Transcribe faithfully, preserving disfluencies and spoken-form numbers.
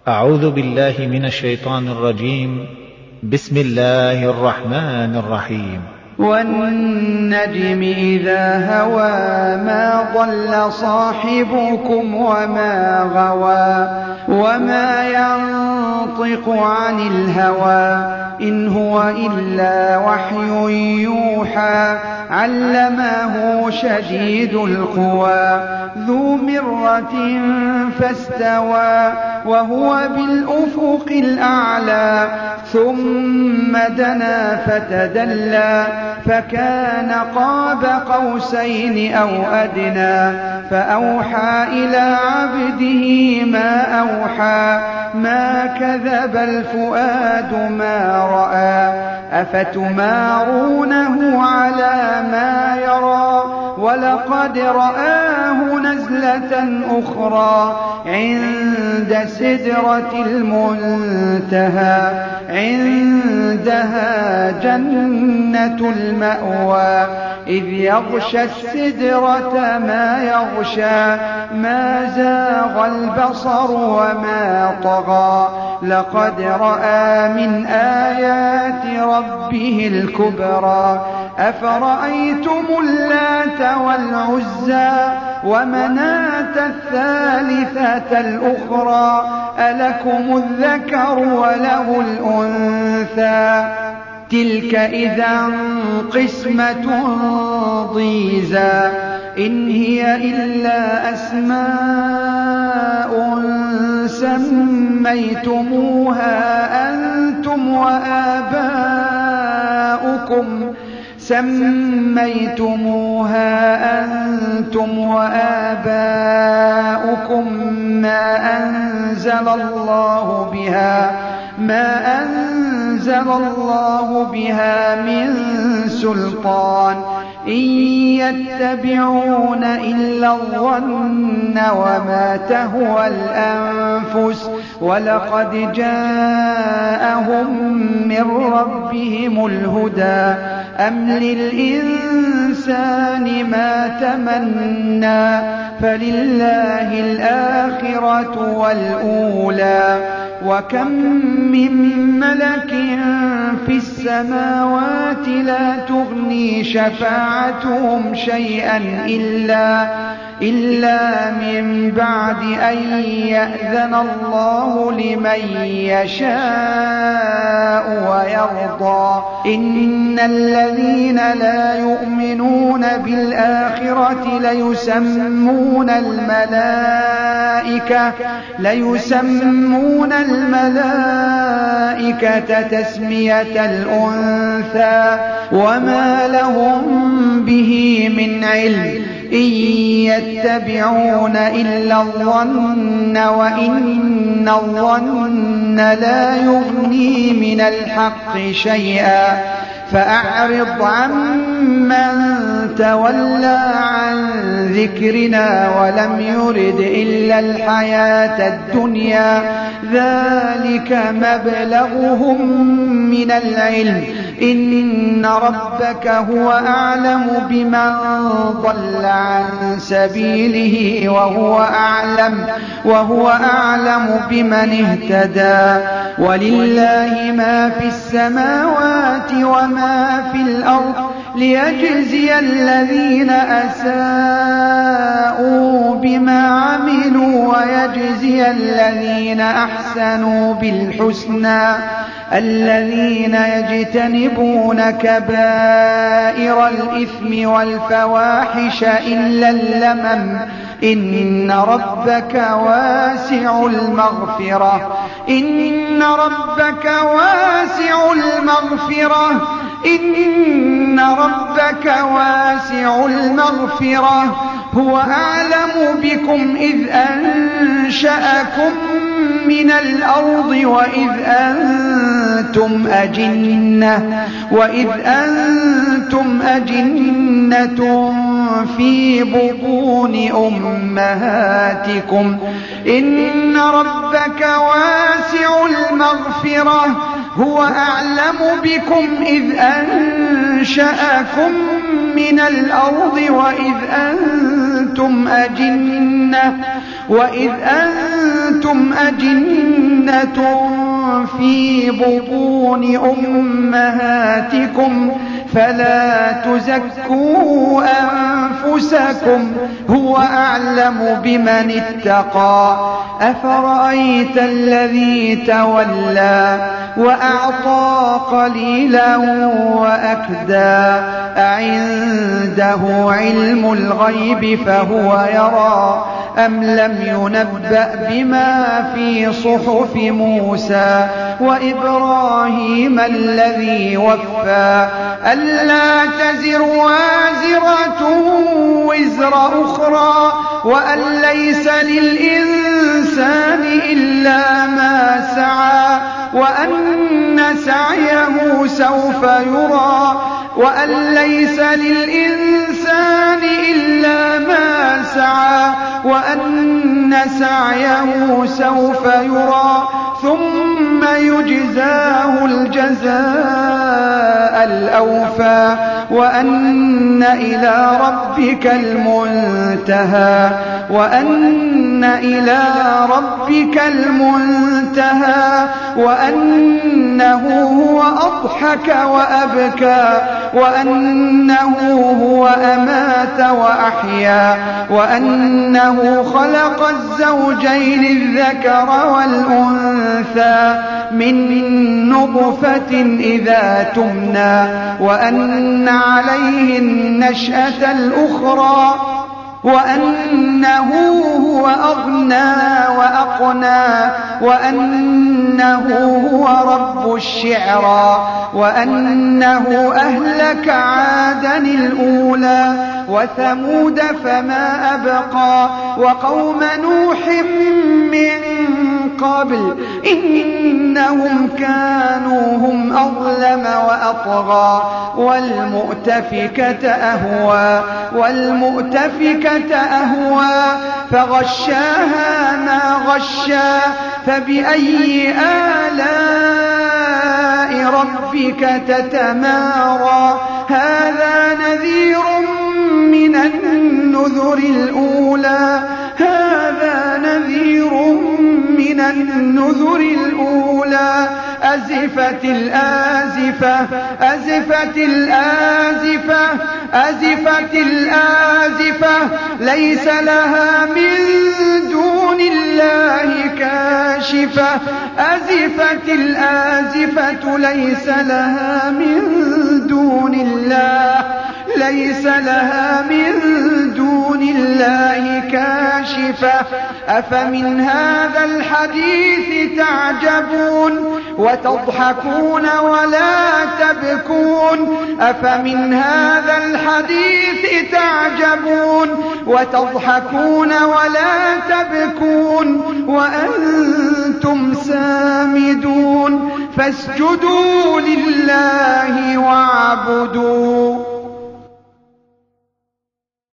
أعوذ بالله من الشيطان الرجيم. بسم الله الرحمن الرحيم. والنجم إذا هوى ما ضل صاحبكم وما غوى وما ينطق عن الهوى إن هو إلا وحي يوحى علمه شديد القوى ذو مرة فاستوى وهو بالأفق الأعلى ثم دنا فتدلى فكان قاب قوسين أو أدنى فأوحى إلى عبده ما أوحى ما كذب الفؤاد ما رأى أفتمارونه على ما يرى ولقد رآه نزلة أخرى عند سدرة المنتهى عندها جنة المأوى إذ يغشى السدرة ما يغشى ما زاغ البصر وما طغى لقد رأى من آيات ربه الكبرى أفرأيتم اللات والعزى ومناة الثالثة الأخرى ألكم الذكر وله الأنثى تلك إذا قسمة ضيزى إن هي إلا أسماء سميتموها أنتم وآباؤكم سميتموها أنتم وآباؤكم ما أنزل الله بها ما أنزل الله بها من سلطان إن يتبعون إلا الظن وما تهوى الأنفس ولقد جاءهم من ربهم الهدى أم للإنسان ما تمنى فلله الآخرة والأولى وكم من ملك في السماوات لا تغني شفاعتهم شيئا إلا, إلا من بعد أن يأذن الله لمن يشاء ويرضى إن الذين لا يؤمنون بالآخرة ليسمون الملائكة ليسمون الملائكة تسمية الأنثى وما لهم به من علم إن يتبعون إلا الظن وإن الظن لا يغني من الحق شيئا فأعرض عمن تولى عن ذكرنا ولم يرد إلا الحياة الدنيا ذلك مبلغهم من العلم إن ربك هو أعلم بمن ضل عن سبيله وهو أعلم وهو أعلم بمن اهتدى ولله ما في السماوات وما في الأرض ليجزي الذين أساءوا بما عملوا ويجزي الذين أحسنوا بالحسنى الذين يجتنبون كبائر الإثم والفواحش إلا اللمم إن ربك واسع المغفرة إن ربك واسع المغفرة إن ربك واسع المغفرة هو أعلم بكم إذ أنشأكم من الأرض وإذ أنتم أجنة وإذ أنتم أجنة في بطون أمهاتكم إن ربك واسع المغفرة هو أعلم بكم إذ أنشأكم من الأرض وإذ أنتم أجنة وإذ أنتم أجنة أجنة في بطون أمهاتكم فلا تزكوا أنفسكم هو أعلم بمن اتقى أفرأيت الذي تولى وأعطى قليلا وأكدى أعنده علم الغيب فهو يرى أم لم ينبأ بما في صحف موسى وإبراهيم الذي وفى ألا تزر وازرة وزر أخرى وأن ليس للإنسان إلا ما سعى وأن سعيه سوف يرى وأن ليس للإنسان إلا ما سعى وأن سعيه سوف يرى ثم يجزاه الجزاء الأوفى وأن إلى ربك المنتهى وأن إلى ربك المنتهى وأنه هو أضحك وأبكى وأنه هو أمات وأحيا وأنه خلق الزوجين الذكر والأنثى من نطفة إذا تمنى وأن عليه النشأة الأخرى وأنه هو أغنى وأقنى وأنه هو رب الشعرى وأنه أهلك عادا الأولى وثمود فما أبقى وقوم نوح من قبل إنهم كانوا هم أظلم وأطغى والمؤتفكة أهوى والمؤتفكة أهوى فغشاها ما غشا فبأي آلاء ربك تتمارى هذا نذير من النذر الأولى هذا نذير من النذر الأولى أزفت الآزفة أزفت الآزفة أزفت الآزفة ليس لها من دون الله كاشفة أزفت الآزفة ليس لها من دون الله ليس لها من دون الله كاشفة أفمن هذا الحديث تعجبون وتضحكون ولا تبكون أفمن هذا الحديث تعجبون وتضحكون ولا تبكون وأنتم سامدون فاسجدوا لله واعبدوا